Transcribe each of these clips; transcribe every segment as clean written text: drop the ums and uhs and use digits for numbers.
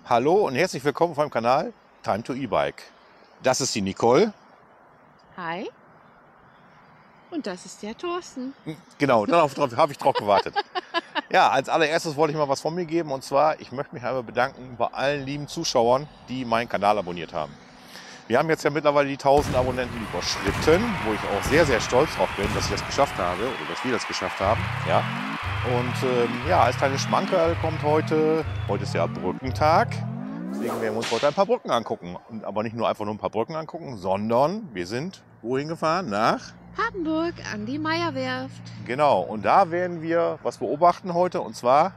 Hallo und herzlich willkommen auf meinem Kanal Time to E-Bike. Das ist die Nicole. Hi. Und das ist der Thorsten. Genau, darauf habe ich drauf gewartet. Ja, als allererstes wollte ich mal was von mir geben. Und zwar, ich möchte mich einmal bedanken bei allen lieben Zuschauern, die meinen Kanal abonniert haben. Wir haben jetzt ja mittlerweile die 1000 Abonnenten überschritten, wo ich auch sehr, sehr stolz drauf bin, dass ich das geschafft habe oder dass wir das geschafft haben. Ja. Und ja, als kleines Schmankerl kommt heute ist ja Brückentag. Deswegen werden wir uns heute ein paar Brücken angucken. Und aber nicht nur einfach nur ein paar Brücken angucken, sondern wir sind wohin gefahren? Nach Papenburg an die Meierwerft. Genau, und da werden wir was beobachten heute. Und zwar,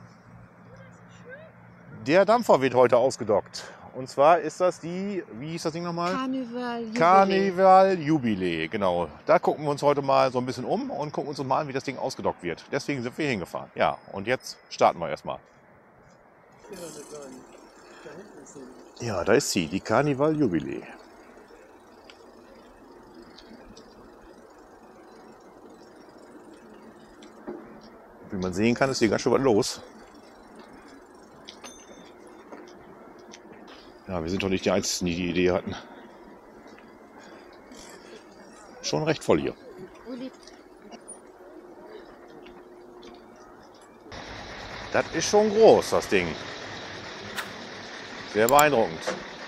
der Dampfer wird heute ausgedockt. Und zwar ist das die, wie hieß das Ding nochmal? Carnival Jubilee, genau. Da gucken wir uns heute mal so ein bisschen um und gucken uns mal an, wie das Ding ausgedockt wird. Deswegen sind wir hingefahren. Ja, und jetzt starten wir erstmal. Ja, da ist sie, die Carnival Jubilee. Wie man sehen kann, ist hier ganz schön was los. Ja, wir sind doch nicht die Einzigen, die die Idee hatten. Schon recht voll hier. Das ist schon groß, das Ding. Sehr beeindruckend.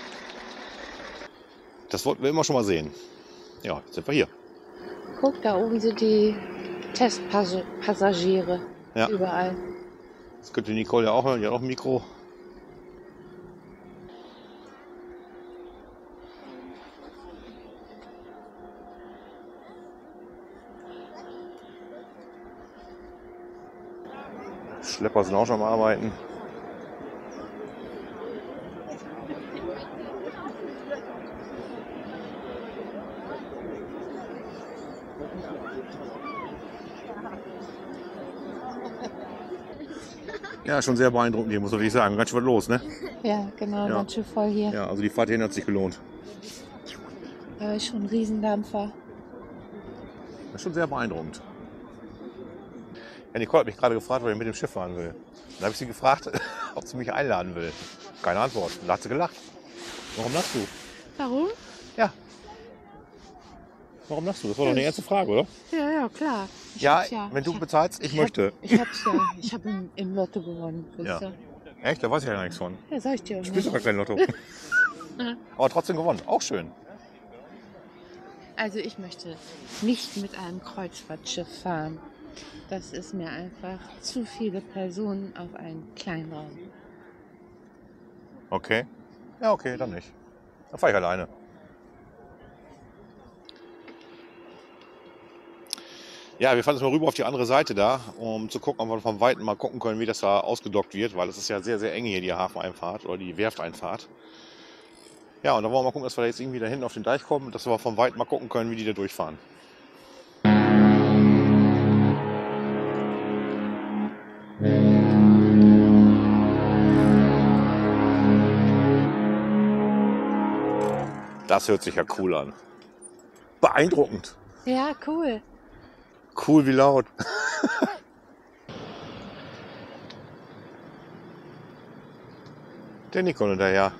Das wollten wir immer schon mal sehen. Ja, jetzt sind wir hier. Guck, da oben sind die Testpassagiere. Ja. Überall. Das könnte Nicole ja auch hören, die hat auch ein Mikro. Schlepper sind auch schon am Arbeiten. Ja, schon sehr beeindruckend hier, muss ich sagen. Ganz schön was los, ne? Ja, genau, Ja. ganz schön voll hier. Ja, also die Fahrt hierhin hat sich gelohnt. Da ist schon ein Riesendampfer. Das ist schon sehr beeindruckend. Ja, Nicole hat mich gerade gefragt, was ich mit dem Schiff fahren will. Dann habe ich sie gefragt, ob sie mich einladen will. Keine Antwort. Dann hat sie gelacht. Warum lachst du? Warum? Ja. Warum lachst du? Das war doch eine ernste Frage, oder? Ja, klar. Ja, wenn du bezahlst, ich möchte. Ich hab's ja. Ich habe im Lotto gewonnen. Ja. Ja. Echt? Da weiß ich ja nichts von. Ja, sag ich dir. Du spielst doch gar kein Lotto. Aber trotzdem gewonnen. Auch schön. Also ich möchte nicht mit einem Kreuzfahrtschiff fahren. Das ist mir einfach zu viele Personen auf einen kleinen Raum. Okay. Ja, okay, dann nicht. Dann fahre ich alleine. Ja, wir fahren jetzt mal rüber auf die andere Seite da, um zu gucken, ob wir von Weitem mal gucken können, wie das da ausgedockt wird, weil es ist ja sehr, sehr eng hier, die Hafeneinfahrt oder die Werfteinfahrt. Ja, und dann wollen wir mal gucken, dass wir da jetzt irgendwie da hinten auf den Deich kommen, dass wir von Weitem mal gucken können, wie die da durchfahren. Das hört sich ja cool an. Beeindruckend. Ja, cool. Cool wie laut. Der Nicole hinterher.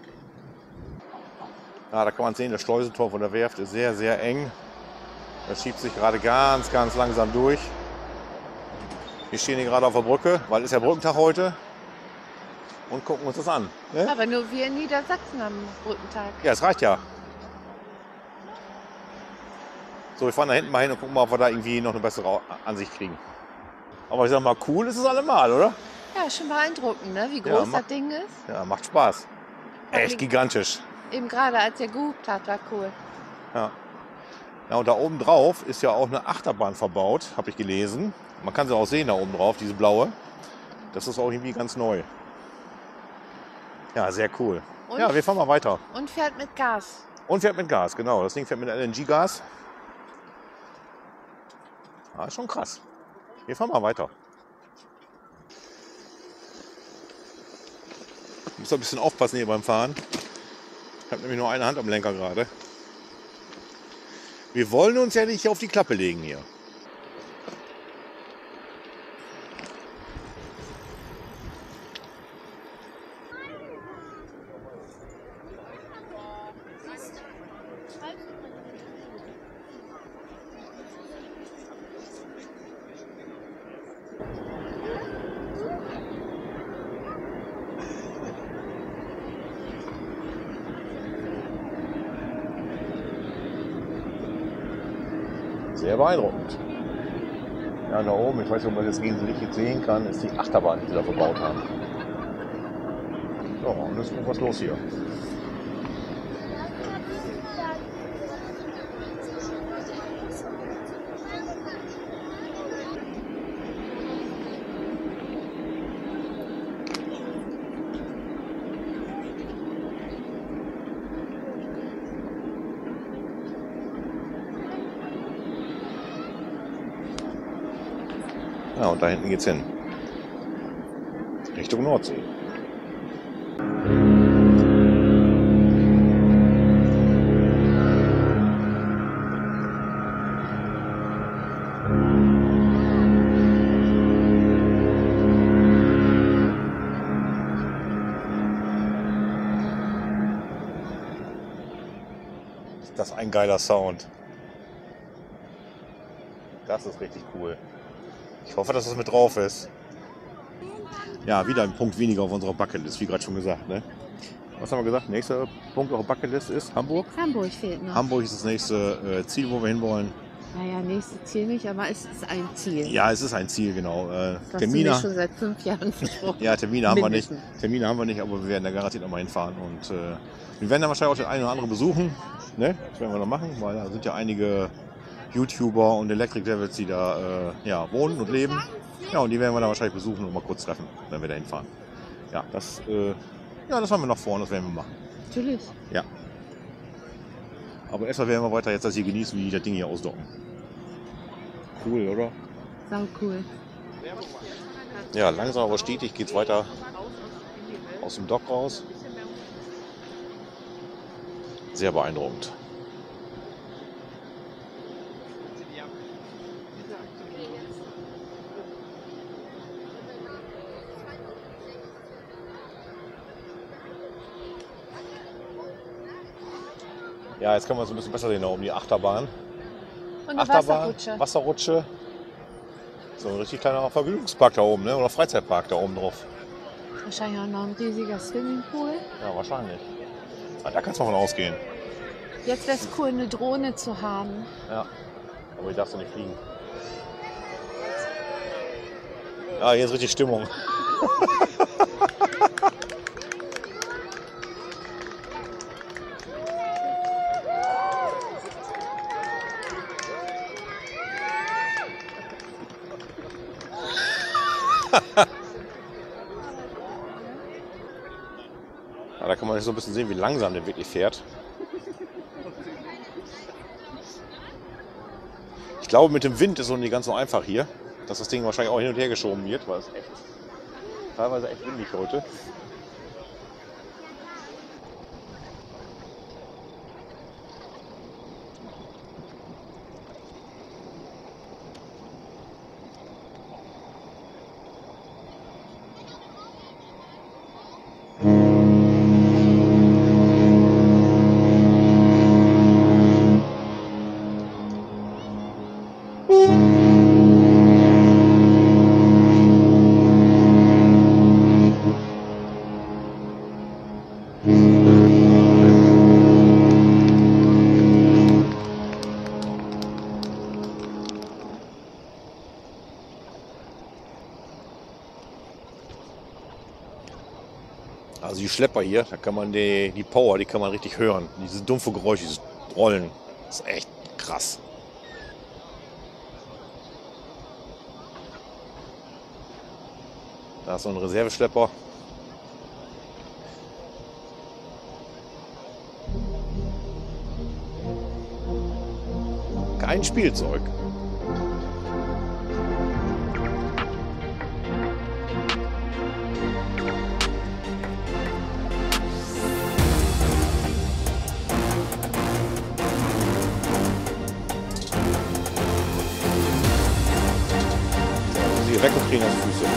Ja, da kann man sehen, das Schleusentor von der Werft ist sehr, sehr eng. Das schiebt sich gerade ganz, ganz langsam durch. Wir stehen hier gerade auf der Brücke, weil es ist ja Brückentag heute. Und gucken uns das an. Ne? Aber nur wir in Niedersachsen haben Brückentag. Ja, es reicht ja. So, wir fahren da hinten mal hin und gucken mal, ob wir da irgendwie noch eine bessere Ansicht kriegen. Aber ich sag mal, cool ist es allemal, oder? Ja, schon beeindruckend, ne? Wie Ja, groß das Ding ist. Ja, macht Spaß. Echt gigantisch. Eben gerade, als er gehupt hat, war cool. Ja. Ja, und da oben drauf ist ja auch eine Achterbahn verbaut, habe ich gelesen. Man kann sie auch sehen da oben drauf, diese blaue. Das ist auch irgendwie ganz neu. Ja, sehr cool. Und, ja, wir fahren mal weiter. Und fährt mit Gas. Und fährt mit Gas, genau. Das Ding fährt mit LNG-Gas. Ja, ist schon krass. Wir fahren mal weiter. Ich muss ein bisschen aufpassen hier beim Fahren. Ich habe nämlich nur eine Hand am Lenker gerade. Wir wollen uns ja nicht auf die Klappe legen hier. Sehr beeindruckend. Ja, da oben, ich weiß nicht, ob man das gegen das Licht sehen kann, ist die Achterbahn, die sie da verbaut haben. So, und es ist was los hier. Ja, und da hinten geht's hin. Richtung Nordsee. Ist das ein geiler Sound. Das ist richtig cool. Ich hoffe, dass das mit drauf ist. Ja, wieder ein Punkt weniger auf unserer Bucketlist, wie gerade schon gesagt. Ne? Was haben wir gesagt? Nächster Punkt auf der Bucketlist ist Hamburg. Hamburg fehlt noch. Hamburg ist das nächste Ziel, wo wir hinwollen. Naja, nächstes Ziel nicht, aber es ist ein Ziel. Ja, es ist ein Ziel, genau. Das hast du mir schon seit 5 Jahren versprochen. Ja, Termine haben wir nicht. Termine haben wir nicht, aber wir werden da garantiert nochmal hinfahren. Und wir werden dann wahrscheinlich auch den einen oder anderen besuchen. Ne? Das werden wir noch machen, weil da sind ja einige YouTuber und Electric Devils, die da ja, wohnen und leben. Ja, und die werden wir dann wahrscheinlich besuchen und mal kurz treffen, wenn wir da hinfahren. Ja, das haben wir noch vor und das werden wir machen. Natürlich. Ja. Aber erstmal werden wir weiter jetzt das hier genießen, wie die das Ding hier ausdocken. Cool, oder? Sau cool. Ja, langsam aber stetig geht es weiter aus dem Dock raus. Sehr beeindruckend. Ja, jetzt können wir uns ein bisschen besser sehen da oben, die Achterbahn. Und eine Wasserrutsche. Wasserrutsche. So ein richtig kleiner Vergnügungspark da oben, ne? Oder Freizeitpark da oben drauf. Wahrscheinlich auch noch ein riesiger Swimmingpool. Ja, wahrscheinlich. Ja, da kannst du von ausgehen. Jetzt wäre es cool, eine Drohne zu haben. Ja, aber die darfst du nicht fliegen. Ja, hier ist richtig Stimmung. Ja, da kann man so ein bisschen sehen, wie langsam der wirklich fährt. Ich glaube, mit dem Wind ist es nicht ganz so einfach hier, dass das Ding wahrscheinlich auch hin und her geschoben wird, weil es echt teilweise echt windig heute. Also die Schlepper hier, da kann man die Power, die kann man richtig hören. Diese dumpfe Geräusche, dieses Rollen, das ist echt krass. Da ist so ein Reserveschlepper. Kein Spielzeug. Weg und kriegen das Füße.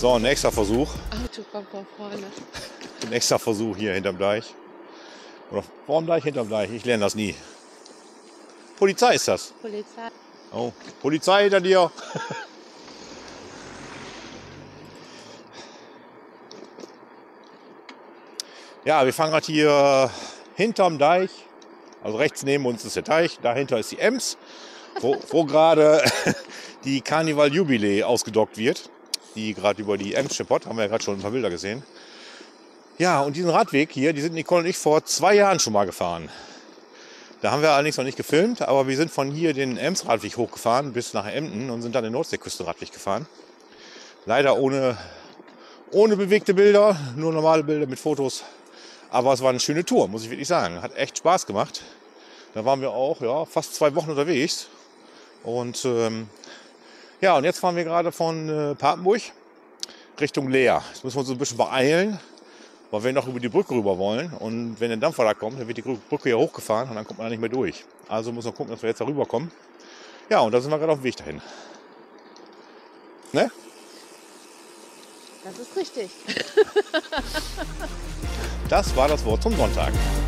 So, nächster Versuch. Auto kommt von vorne. Nächster Versuch hier hinterm Deich. Oder vorm Deich, hinterm Deich. Ich lerne das nie. Polizei ist das. Polizei. Oh, Polizei hinter dir. Ja, wir fahren gerade hier hinterm Deich. Also rechts neben uns ist der Teich, dahinter ist die Ems, wo gerade die Carnival Jubilee ausgedockt wird. Die gerade über die Ems schippert, haben wir ja gerade schon ein paar Bilder gesehen. Ja, und diesen Radweg hier, die sind Nicole und ich vor 2 Jahren schon mal gefahren. Da haben wir allerdings noch nicht gefilmt, aber wir sind von hier den Ems-Radweg hochgefahren bis nach Emden und sind dann den Nordseeküsten-Radweg gefahren. Leider ohne bewegte Bilder, nur normale Bilder mit Fotos. Aber es war eine schöne Tour, muss ich wirklich sagen. Hat echt Spaß gemacht. Da waren wir auch fast 2 Wochen unterwegs. Und ja, und jetzt fahren wir gerade von Papenburg Richtung Leer. Jetzt müssen wir uns ein bisschen beeilen, weil wir noch über die Brücke rüber wollen. Und wenn der Dampfer da kommt, dann wird die Brücke hier hochgefahren und dann kommt man da nicht mehr durch. Also müssen wir gucken, dass wir jetzt da rüberkommen. Ja, und da sind wir gerade auf dem Weg dahin. Ne? Das ist richtig. Das war das Wort zum Sonntag.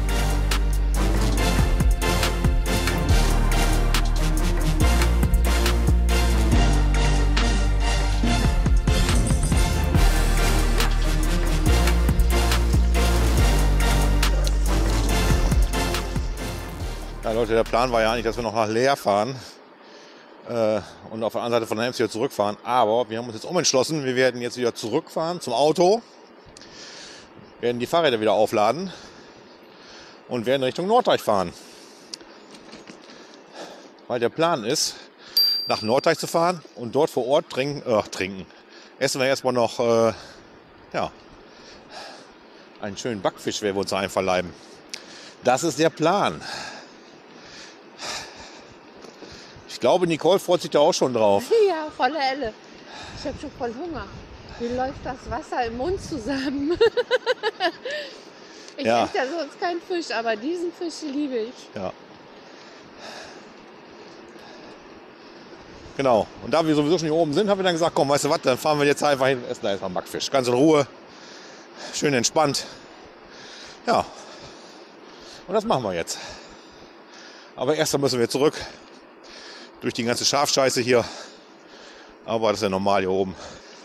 Ja, Leute, der Plan war ja eigentlich, dass wir noch nach Leer fahren und auf der anderen Seite von der Ems wieder zurückfahren. Aber wir haben uns jetzt umentschlossen, wir werden jetzt wieder zurückfahren zum Auto, werden die Fahrräder wieder aufladen und werden Richtung Norddeich fahren. Weil der Plan ist, nach Norddeich zu fahren und dort vor Ort trinken. Essen wir erstmal noch einen schönen Backfisch, werden wir uns einverleiben. Das ist der Plan. Ich glaube, Nicole freut sich da auch schon drauf. Ja, volle Elle. Ich habe schon voll Hunger. Mir läuft das Wasser im Mund zusammen. Ich esse ja sonst keinen Fisch, aber diesen Fisch liebe ich. Ja. Genau. Und da wir sowieso schon hier oben sind, haben wir dann gesagt, komm, weißt du was, dann fahren wir jetzt einfach hin und essen da erstmal einen Backfisch. Ganz in Ruhe, schön entspannt. Ja. Und das machen wir jetzt. Aber erst dann müssen wir zurück. Durch die ganze Schafscheiße hier. Aber das ist ja normal hier oben.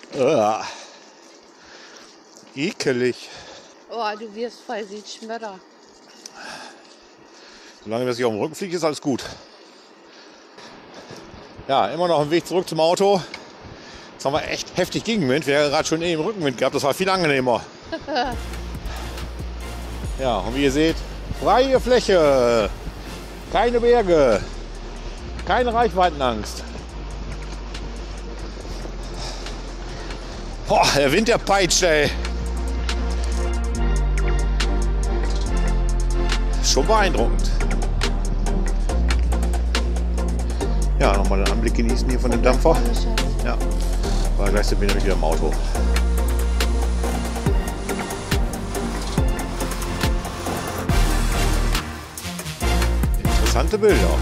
Ekelig. Oh, du wirst voll, sieht Schmötter. Solange wir sich auf dem Rücken fliegt, ist alles gut. Ja, immer noch ein Weg zurück zum Auto. Jetzt haben wir echt heftig Gegenwind. Wir haben gerade schon im Rückenwind gehabt. Das war viel angenehmer. Ja, und wie ihr seht, freie Fläche. Keine Berge. Keine Reichweitenangst. Boah, der Wind, der peitscht, ey. Schon beeindruckend. Ja, nochmal den Anblick genießen hier von dem Dampfer. Ja, weil gleich sind wir nämlich wieder im Auto. Interessante Bilder.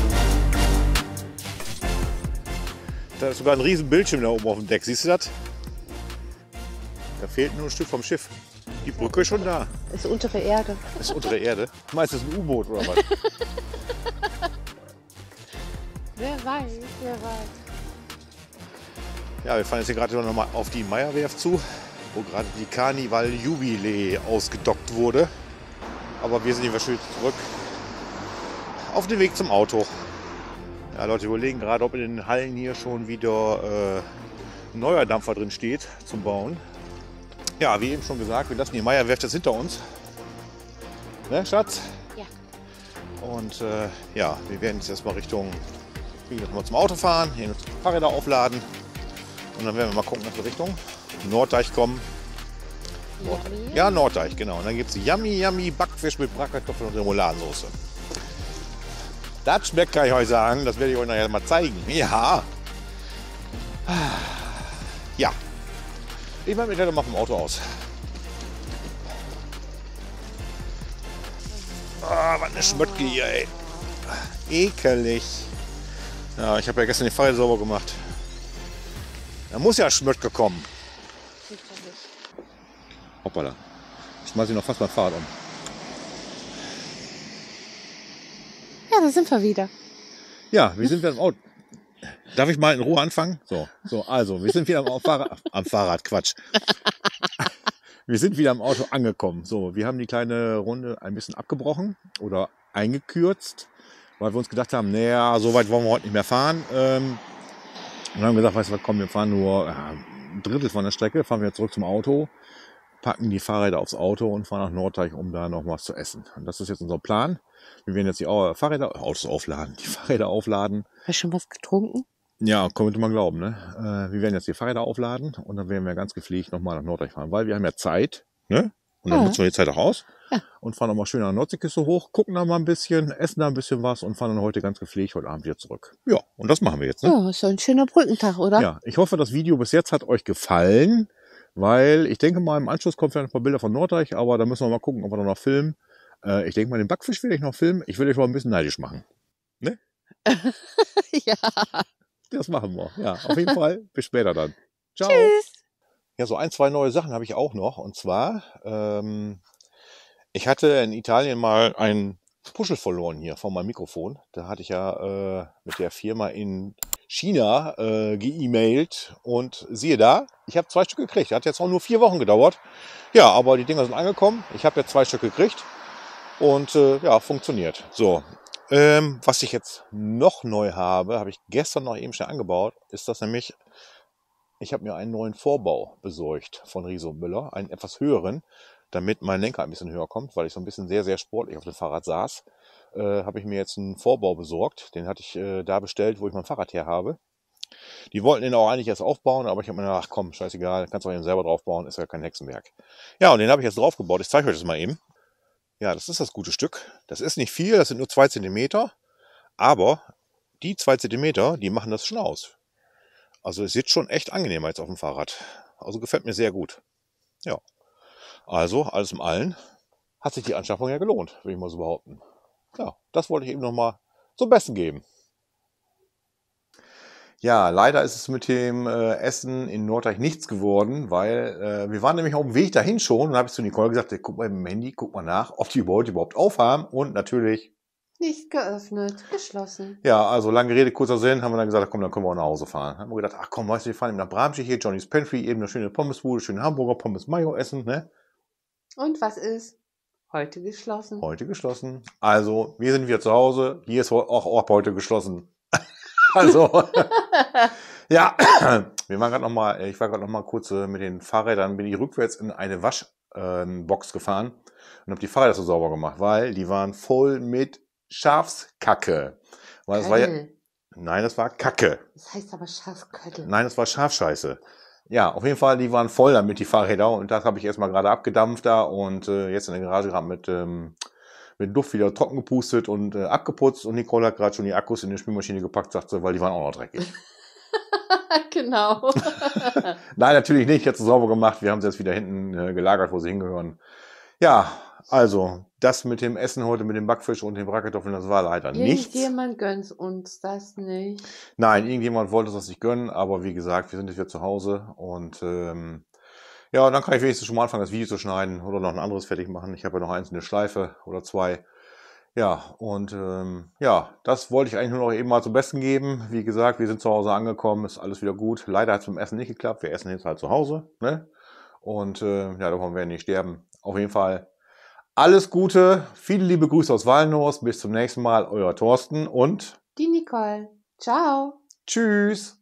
Da ist sogar ein riesen Bildschirm da oben auf dem Deck. Siehst du das? Da fehlt nur ein Stück vom Schiff. Die Brücke ist schon da. Das ist untere Erde. Das ist untere Erde. Du meinst, das ist ein U-Boot oder was? Wer weiß, wer weiß. Ja, wir fahren jetzt hier gerade noch mal auf die Meierwerft zu, wo gerade die Carnival Jubilee ausgedockt wurde. Aber wir sind hier schön zurück auf dem Weg zum Auto. Ja, Leute, wir überlegen gerade, ob in den Hallen hier schon wieder ein neuer Dampfer drin steht zum Bauen. Ja, wie eben schon gesagt, wir lassen die Meierwerft jetzt hinter uns. Ne, Schatz? Ja. Und ja, wir werden jetzt erstmal Richtung zum Auto fahren, hier Fahrräder aufladen. Und dann werden wir mal gucken, dass wir Richtung Norddeich kommen. Norddeich. Ja, Norddeich, genau. Und dann gibt es Yummy Backfisch mit Bratkartoffeln und Remouladensoße. Das schmeckt, kann ich euch sagen. Das werde ich euch nachher mal zeigen. Ja. Ja. Ich mache mich gleich mal vom Auto aus. Was eine Schmöttke hier, ey. Ekelig. Ja, ich habe ja gestern die Fahrräder sauber gemacht. Da muss ja Schmöttke kommen. Sieht Hoppala. Ich schmeiße noch fast mein Fahrrad um. Ja, da sind wir wieder. Ja, wir sind wieder im Auto. Darf ich mal in Ruhe anfangen? So, also, wir sind wieder am Fahrrad, Quatsch. Wir sind wieder im Auto angekommen. So, wir haben die kleine Runde ein bisschen abgebrochen oder eingekürzt, weil wir uns gedacht haben, naja, so weit wollen wir heute nicht mehr fahren. Und haben gesagt, weißt du was, komm, wir fahren nur ein Drittel von der Strecke, fahren wir zurück zum Auto, packen die Fahrräder aufs Auto und fahren nach Norddeich, um da noch was zu essen. Und das ist jetzt unser Plan. Wir werden jetzt die Autos aufladen, die Fahrräder aufladen. Hast du schon was getrunken? Ja, könnte man glauben, ne? Wir werden jetzt die Fahrräder aufladen und dann werden wir ganz gepflegt nochmal nach Norddeich fahren, weil wir haben ja Zeit, ne? Und dann nutzen wir die Zeit auch aus und fahren nochmal schön an der Nordseeküste hoch, gucken da mal ein bisschen, essen da ein bisschen was und fahren dann heute ganz gepflegt heute Abend wieder zurück. Ja, und das machen wir jetzt, ne? Ja, ist so ein schöner Brückentag, oder? Ja, ich hoffe, das Video bis jetzt hat euch gefallen, weil ich denke mal, im Anschluss kommen vielleicht ein paar Bilder von Norddeich, aber da müssen wir mal gucken, ob wir da noch filmen. Ich denke mal, den Backfisch will ich noch filmen. Ich will euch mal ein bisschen neidisch machen. Ne? Ja. Das machen wir. Ja, auf jeden Fall. Bis später dann. Ciao. Tschüss. Ja, so ein, zwei neue Sachen habe ich auch noch. Und zwar, ich hatte in Italien mal einen Puschel verloren hier von meinem Mikrofon. Da hatte ich ja mit der Firma in China ge-E-Mailt. Und siehe da, ich habe 2 Stück gekriegt. Hat jetzt auch nur 4 Wochen gedauert. Ja, aber die Dinger sind angekommen. Ich habe jetzt 2 Stück gekriegt. Und ja, funktioniert. So, was ich jetzt noch neu habe ich gestern noch eben schnell angebaut, ist das nämlich, ich habe mir einen neuen Vorbau besorgt von Riese und Müller, einen etwas höheren, damit mein Lenker ein bisschen höher kommt, weil ich so ein bisschen sehr, sehr sportlich auf dem Fahrrad saß, habe ich mir jetzt einen Vorbau besorgt. Den hatte ich da bestellt, wo ich mein Fahrrad her habe. Die wollten den auch eigentlich erst aufbauen, aber ich habe mir gedacht, ach komm, scheißegal, kannst du auch eben selber draufbauen, ist ja kein Hexenwerk. Ja, und den habe ich jetzt draufgebaut. Ich zeige euch das mal eben. Ja, das ist das gute Stück. Das ist nicht viel, das sind nur 2 Zentimeter. Aber die 2 Zentimeter, die machen das schon aus. Also es sieht schon echt angenehmer als auf dem Fahrrad. Also gefällt mir sehr gut. Ja, also alles im Allen hat sich die Anschaffung ja gelohnt, würde ich mal so behaupten. Ja, das wollte ich eben nochmal zum Besten geben. Ja, leider ist es mit dem Essen in Norddeich nichts geworden, weil wir waren nämlich auf dem Weg dahin schon und habe ich zu Nicole gesagt, guck mal im Handy, guck mal nach, ob die heute überhaupt aufhaben und natürlich... Nicht geöffnet, geschlossen. Ja, also lange Rede, kurzer Sinn, haben wir dann gesagt, komm, dann können wir auch nach Hause fahren. Haben wir gedacht, ach komm, weißt du, wir fahren eben nach Bramsche hier, Johnny's Pantry, eben eine schöne Pommesbude, schöne Hamburger Pommes Mayo essen, ne? Und was ist? Heute geschlossen. Heute geschlossen. Also, wir sind wieder zu Hause, hier ist auch heute geschlossen. Also, ja, ich war gerade noch mal kurz mit den Fahrrädern, bin ich rückwärts in eine Waschbox gefahren und habe die Fahrräder so sauber gemacht, weil die waren voll mit Schafskacke. Weil das war ja, nein, das war Kacke. Das heißt aber Schafsköttel. Nein, das war Schafscheiße. Ja, auf jeden Fall, die waren voll damit, die Fahrräder, und das habe ich erstmal gerade abgedampft da und jetzt in der Garage gerade mit Duft wieder trocken gepustet und abgeputzt, und Nicole hat gerade schon die Akkus in die Spülmaschine gepackt, sagt sie, weil die waren auch noch dreckig. Genau. Nein, natürlich nicht, ich habe sie sauber gemacht, wir haben sie jetzt wieder hinten gelagert, wo sie hingehören. Ja, also, das mit dem Essen heute, mit dem Backfisch und den Bratkartoffeln, das war leider nichts. Irgendjemand gönnt uns das nicht. Nein, irgendjemand wollte das nicht gönnen, aber wie gesagt, wir sind jetzt wieder zu Hause und ja, dann kann ich wenigstens schon mal anfangen, das Video zu schneiden oder noch ein anderes fertig machen. Ich habe ja noch eins in der Schleife oder 2. Ja, und ja, das wollte ich eigentlich nur noch eben mal zum Besten geben. Wie gesagt, wir sind zu Hause angekommen, ist alles wieder gut. Leider hat es beim Essen nicht geklappt. Wir essen jetzt halt zu Hause, ne? Und ja, davon werden wir nicht sterben. Auf jeden Fall alles Gute, viele liebe Grüße aus Wallenhorst. Bis zum nächsten Mal, euer Thorsten und die Nicole. Ciao. Tschüss.